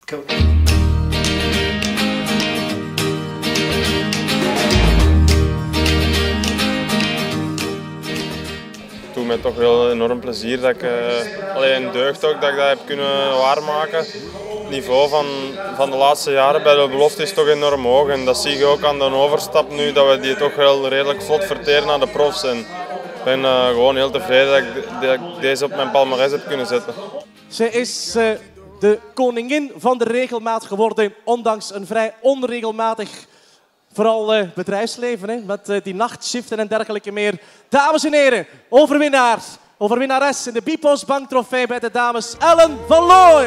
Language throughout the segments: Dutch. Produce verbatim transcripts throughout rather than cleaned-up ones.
Cool. Het doet mij toch wel enorm plezier dat ik uh, alleen deugd ook dat ik dat heb kunnen waarmaken. Het niveau van, van de laatste jaren bij de belofte is toch enorm hoog en dat zie je ook aan de overstap nu dat we die toch wel redelijk vlot verteren naar de profs. En ik ben uh, gewoon heel tevreden dat ik, dat ik deze op mijn palmarès heb kunnen zetten. Ze is uh, de koningin van de regelmaat geworden, ondanks een vrij onregelmatig vooral uh, bedrijfsleven, hè, met uh, die nachtshiften en dergelijke meer. Dames en heren, overwinnaar, overwinnares in de Bpost Trofee bij de dames, Ellen van Looy.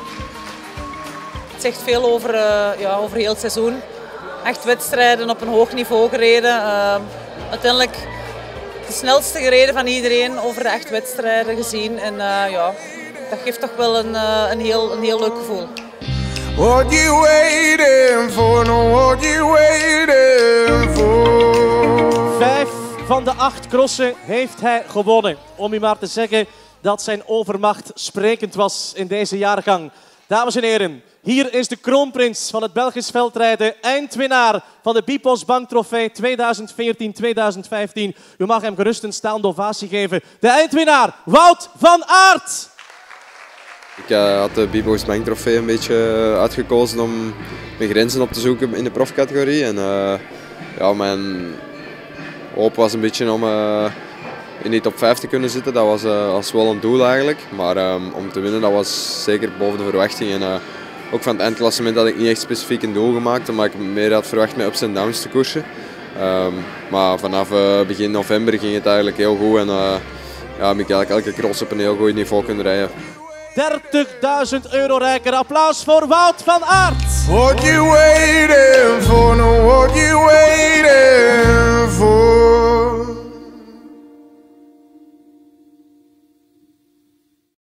Het zegt veel over, uh, ja, over heel het seizoen. Echt wedstrijden op een hoog niveau gereden. Uh, uiteindelijk de snelste gereden van iedereen over de echt wedstrijden gezien. En uh, ja, dat geeft toch wel een, uh, een, heel, een heel leuk gevoel. What you waiting for? No, what you waiting for? Vijf van de acht crossen heeft hij gewonnen. Om u maar te zeggen dat zijn overmacht sprekend was in deze jaargang. Dames en heren, hier is de kroonprins van het Belgisch veldrijden, eindwinnaar van de Bpost Trofee tweeduizend veertien tweeduizend vijftien. U mag hem gerust een staande ovatie geven. De eindwinnaar, Wout van Aert. Ik uh, had de Bpost Trofee een beetje uitgekozen om mijn grenzen op te zoeken in de profcategorie. En uh, ja, mijn hoop was een beetje om uh, in die top vijf te kunnen zitten. Dat was, uh, was wel een doel eigenlijk. Maar um, om te winnen, dat was zeker boven de verwachting. En, uh, ook van het eindklassement had ik niet echt specifiek een doel gemaakt, omdat ik meer had verwacht met ups en downs te koersen. Um, maar vanaf uh, begin november ging het eigenlijk heel goed. En uh, ja, heb ik eigenlijk elke cross op een heel goed niveau kunnen rijden. dertigduizend euro rijker. Applaus voor Wout van Aert. What you waiting